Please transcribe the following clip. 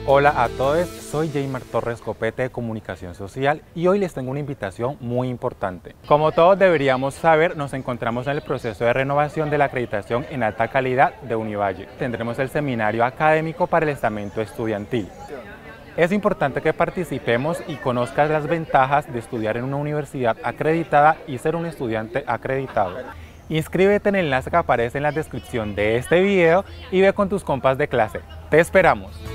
Hola a todos, soy Jaymar Torres Copete de Comunicación Social y hoy les tengo una invitación muy importante. Como todos deberíamos saber, nos encontramos en el proceso de renovación de la acreditación en alta calidad de Univalle. Tendremos el seminario académico para el estamento estudiantil. Es importante que participemos y conozcas las ventajas de estudiar en una universidad acreditada y ser un estudiante acreditado. Inscríbete en el enlace que aparece en la descripción de este video y ve con tus compas de clase. ¡Te esperamos!